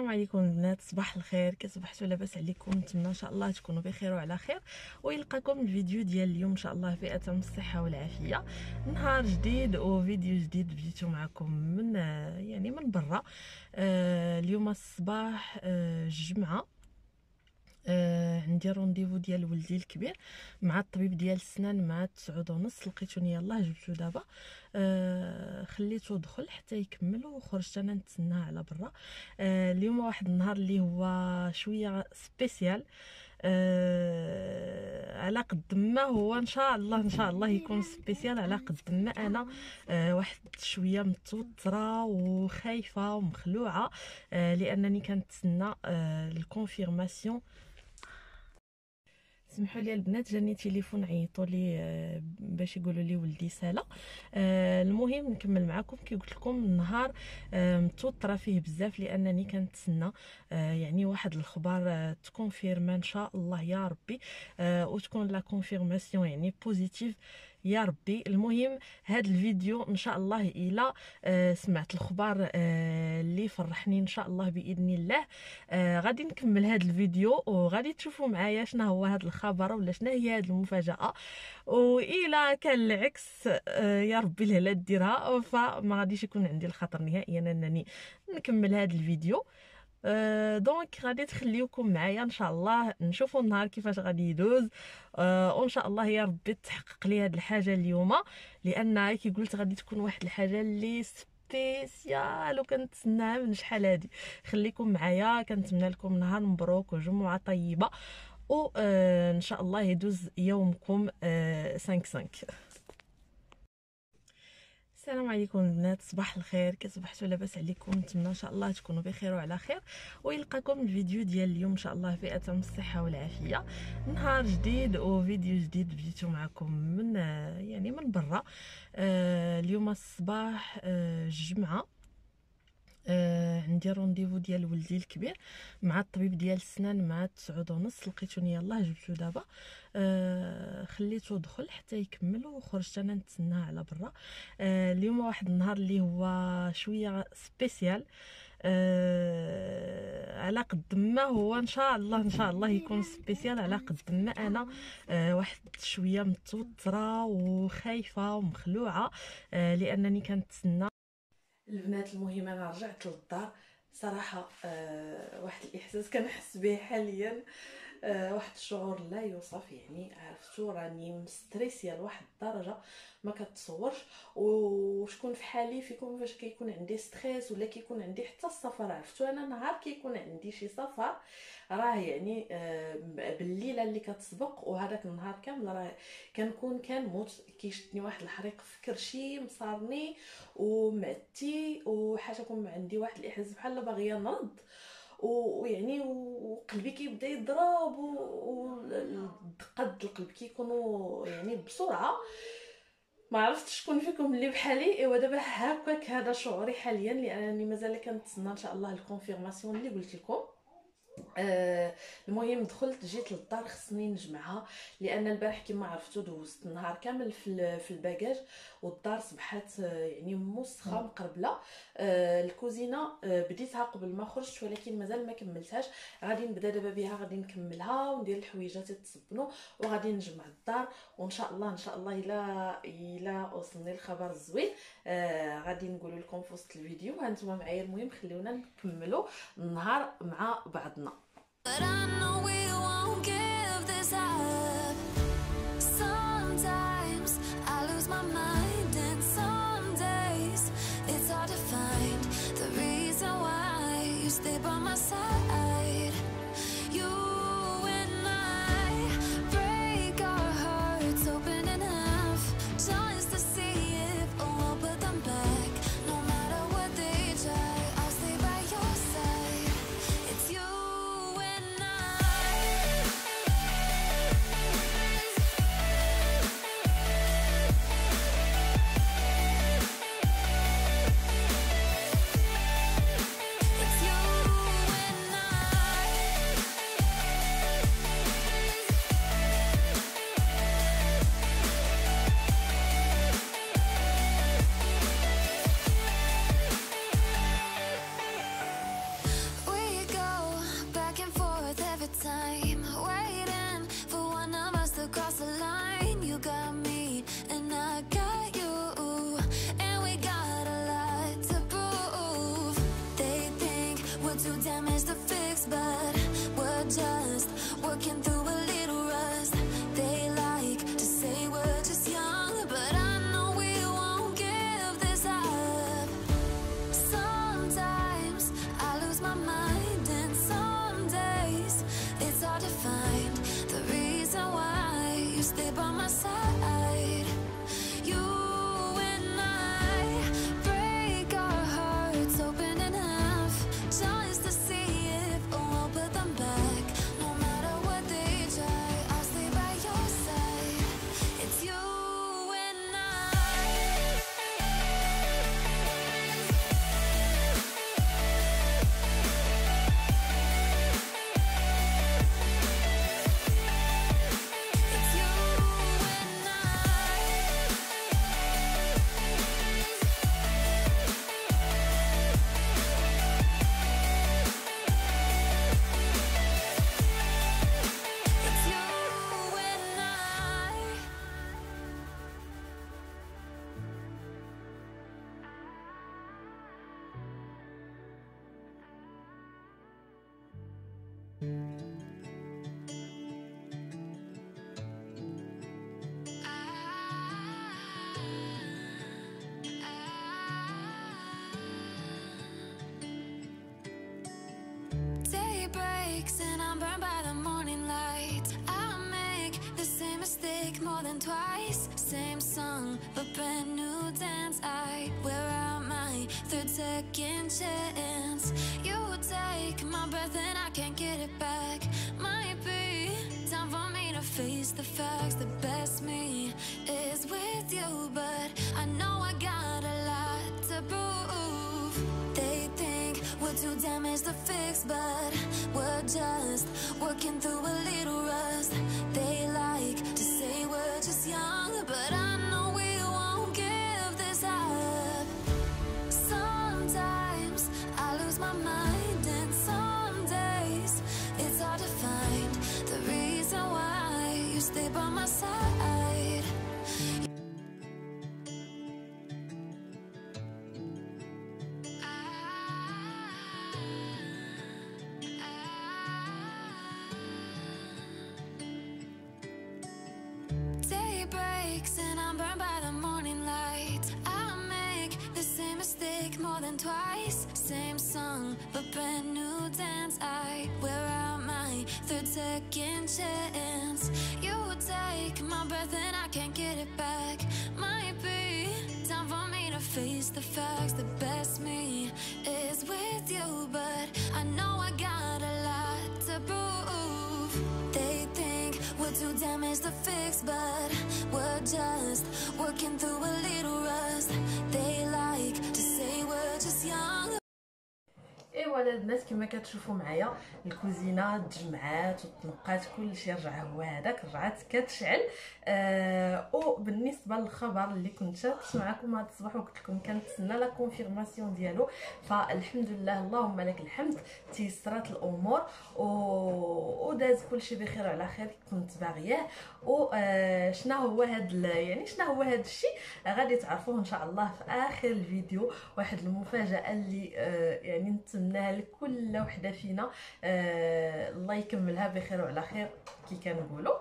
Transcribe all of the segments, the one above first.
عليكم البنات، صباح الخير. كي صبحتوا لاباس عليكم؟ نتمنى ان شاء الله تكونوا بخير وعلى خير، ويلقاكم الفيديو ديال اليوم ان شاء الله في اتم الصحه والعافيه. نهار جديد وفيديو جديد بديتو معكم من برا. اليوم الصباح الجمعه، عندي رونديفو ديال ولدي الكبير مع الطبيب ديال السنان مع 9:30. لقيتوني يلاه جبتو دابا، خليتو دخل حتى يكمل وخرجت انا نتسناه على برا. اليوم واحد النهار اللي هو شويه سبيسيال، على قد ما هو ان شاء الله يكون سبيسيال، على قد ما انا واحد شويه متوتره وخايفه ومخلوعه، لانني كنتسنى الكونفيرماسيون. سمحوا لي البنات، جاني تليفون عيطوا لي باش يقولوا لي ولدي سالا. المهم نكمل معكم. كي قلت لكم النهار متوتره فيه بزاف، لانني كنتسنى واحد الخبر تكونفيرما ان شاء الله يا ربي، وتكون لا كونفيرماسيون بوزيتيف يا ربي. المهم هذا الفيديو ان شاء الله الى سمعت الخبر اللي فرحني ان شاء الله باذن الله، غادي نكمل هذا الفيديو وغادي تشوفوا معايا شنو هو هذا الخبر ولا شنو هي هذه المفاجاه. والى كان العكس يا ربي الهلا ديرها، فما غاديش يكون عندي الخطر نهائيا انني نكمل هذا الفيديو. دونك غادي تخليوكم معايا ان شاء الله، نشوفوا النهار كيفاش غادي يدوز، وان شاء الله يا ربي تحقق لي هذه الحاجه اليوم، لان كي قلت غادي تكون واحد الحاجه اللي سبيسيال وكنتسناها من شحال هادي. خليكم معايا، كنتمنى لكم نهار مبروك وجمعه طيبه، وان شاء الله يدوز يومكم 5-5. السلام عليكم البنات، صباح الخير. كي صبحتوا لاباس عليكم؟ نتمنى ان شاء الله تكونوا بخير وعلى خير، ويلقاكم الفيديو ديال اليوم ان شاء الله في اتم الصحه والعافيه. نهار جديد وفيديو جديد بديتو معكم من برا. اليوم الصباح الجمعه، عندي رونديفو ديال ولدي الكبير مع الطبيب ديال السنان مع 9:30. لقيتوني يلاه جبتو دابا، خليتو دخل حتى يكمل وخرجت انا نتسناه على برا. اليوم واحد النهار اللي هو شويه سبيسيال، على قد ما هو ان شاء الله يكون سبيسيال، على قد ما انا واحد شويه متوتره وخايفه ومخلوعه، لانني كنتسنى البنات. المهم انا رجعت للدار صراحه، واحد الاحساس كنحس به حاليا، واحد الشعور لا يوصف. عرفتوا راني مستريسيه لواحد الدرجه ما كتصورش. وشكون في حالي فيكم فاش كيكون عندي ستريس ولا كيكون عندي حتى السفر، عرفتوا انا نهار كيكون عندي شي سفر راه بالليله اللي كتسبق وهذاك النهار كامل راه كنموت، كيشدني واحد الحريق في كرشي مصارني ومعدتي، وحاجه كون عندي واحد الاحساس بحال باغيه نرد، وقلبي كيبدا يضرب، ودقات القلب كيكونوا بسرعه. ما عرفتش شكون فيكم اللي بحالي. ايوا دابا هكاك هذا شعوري حاليا، لانني مازال كنتسنى ان شاء الله الكونفيرماسيون اللي قلت لكم. المهم جيت للدار، خصني نجمعها، لان البارح كما عرفتوا دوزت النهار كامل في الباكاج، والدار صبحات موسخه مقربله. الكوزينه بديتها قبل ما خرجت، ولكن مازال ما كملتهاش. غادي نبدا دابا بها، غادي نكملها وندير الحويجات يتصبنوا، وغادي نجمع الدار، وان شاء الله الا وصلني الخبر الزوين غادي نقول لكم في وسط الفيديو. هانتوما معايا، المهم خليونا نكملوا النهار مع بعضنا. But I know we won't give this up. Sometimes I lose my mind, and some days it's hard to find the reason why you stay by my side. You and I break our hearts open in half just to see if we'll put them back. No matter what they try, I'll stay by your side. It's you and I. time waiting for one of us to cross the line. You got me and I got you, and we got a lot to prove. They think we're too damaged to fix, but we're just working through a little rust. They like to say we're just young, but I know we won't give this up. Sometimes I lose my mind, and some days it's hard to find the reason why you stay by my side. You and I break our hearts open in half just to see if we'll put them back. No matter what they try, I'll stay by your side. It's you and I. It's you and It's you and I. Day breaks and I'm burned by the morning light. I make the same mistake more than twice. Same song, but brand new dance. I wear out my third second chance. You take my breath and I can't get it back. Might be time for me to face the facts. The best me is with you, but I know I got a lot to prove. They think we're too damaged to fix, but we're just working through a little rust. They like to say we're just young, but I know we won't give this up. Sometimes I lose my mind, and some days it's hard to find the reason why you stay by my side. Day breaks and I'm burned by the morning light. I make the same mistake more than twice. Same song, but brand new dance. I wear out my third second chance. You take my breath and I can't get it back. Might be time for me to face the facts. The best me is with you, but I know I got a lot to prove. They think we're too damaged to fix, but we're just working through a little rust. They like to say we're just young. ايوا البنات كما كتشوفوا معايا الكوزينه تجمعات وتنقات كلشي رجع هو هذاك رجعت كتشعل. وبالنسبه للخبر اللي كنت شاركت معكم هذا الصباح وقلت لكم كنتسنى لا كونفيرماسيون ديالو، فالحمد لله اللهم لك الحمد تيسرات الامور وداز كلشي بخير وعلى خير كنت باغياه. وشنا هو يعني شنا هو هذا الشيء غادي تعرفوه ان شاء الله في اخر الفيديو. واحد المفاجاه اللي يعني نتمناها لكل وحده فينا، الله يكملها بخير وعلى خير كي كنقولوا.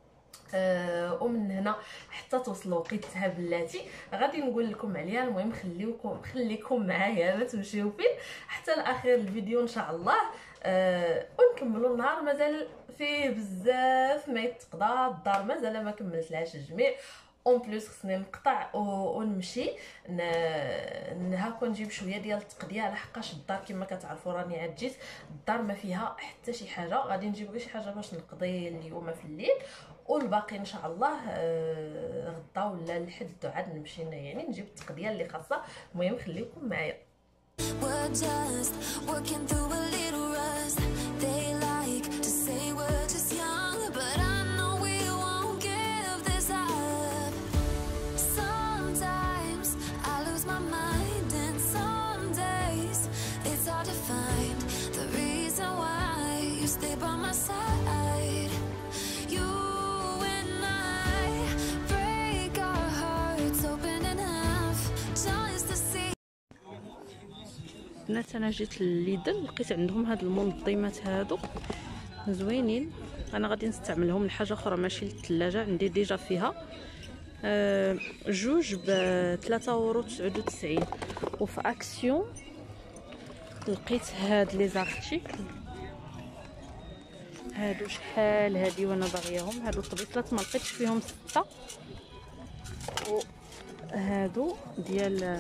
ومن هنا حتى توصل وقيتها بلاتي غادي نقول لكم عليها. المهم خليكم معايا ما تمشيو فين حتى لاخر الفيديو ان شاء الله. ونكملوا النهار، مازال فيه بزاف ما يتقضى، الدار مازال ما كملتلهاش الجميع. اون بليس خصني نقطع ونمشي هاكا نجيب شويه ديال التقديه، لحقاش الدار كما كتعرفوا راني عاد جيت الدار ما فيها حتى شي حاجه. غادي نجيب غير شي حاجه باش نقضي اليوم في الليل، والباقي ان شاء الله غدا ولا الحد عاد نمشي يعني نجيب التقديه اللي خاصه. المهم خليكم معايا. We're just working through a little rust. They like to say we're just young, but I know we won't give this up. Sometimes I lose my mind, and some days it's hard to find the reason why you stay by my side. البنات انا جيت لليدل لقيت عندهم هاد المنظمات هادو زوينين. انا غادي نستعملهم لحاجه اخرى ماشي للثلاجه، عندي ديجا فيها جوج ب 3.99€. وفي اكسيون لقيت هاد لي زارتيكل هادو شحال هادي وانا باغياهم. هادو الطبيصلات ما لقيتش فيهم 6، وهادو ديال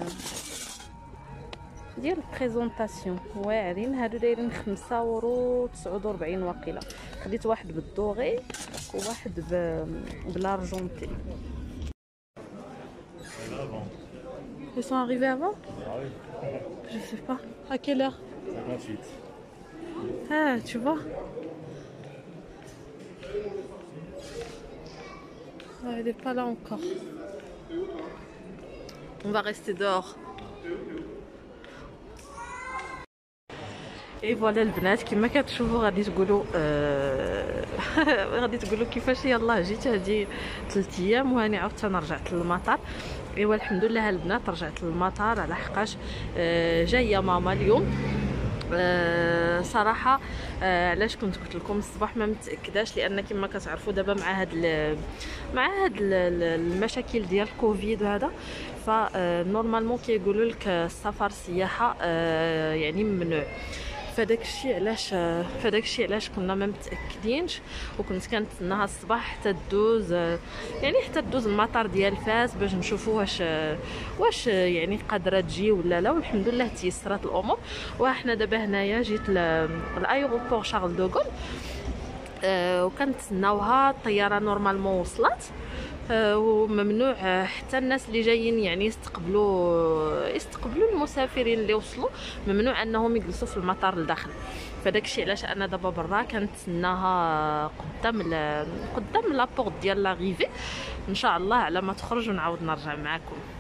البريزونطاسيون واعرين. هادو دايرين 5.49€ واقيلا. خديت واحد بالدوغي وواحد بلارجونتي. Ils sont arrivés avant? Ah oui. Je sais pas. À quelle heure? 58. Ah, tu vois? Ah, elle est pas là encore. On va rester dehors. اي فوالا البنات كما كتشوفوا غادي تقولوا غادي تقولوا كيفاش يلاه جيت هذه 3 ايام وهاني عاودت انا رجعت للمطار. ايوا الحمد لله البنات رجعت للمطار على حقاش جايه ماما اليوم. صراحه علاش كنت قلت لكم الصباح ما متاكداش، لان كما كتعرفوا دابا مع هاد المشاكل ديال كوفيد وهذا، فنورمالمون كيقولوا لك السفر السياحه يعني ممنوع. فداك الشيء علاش كنا ما متاكدينش، وكنت كنتسناها الصباح حتى تدوز حتى تدوز المطار ديال فاس باش نشوفوا واش يعني قادره تجي ولا لا. والحمد لله تيسرات الامور. وحنا دابا هنايا جيت لايروبور شارل دوغول وكنتسناوها. الطياره نورمالمون وصلت وممنوع حتى الناس اللي جايين يعني يستقبلوا المسافرين اللي وصلوا، ممنوع انهم يجلسوا في المطار لداخل. فداك الشيء علاش انا دابا برا كنتسناها قدام لابورت ديال لاغيفي ان شاء الله على ما تخرج ونعاود نرجع معكم.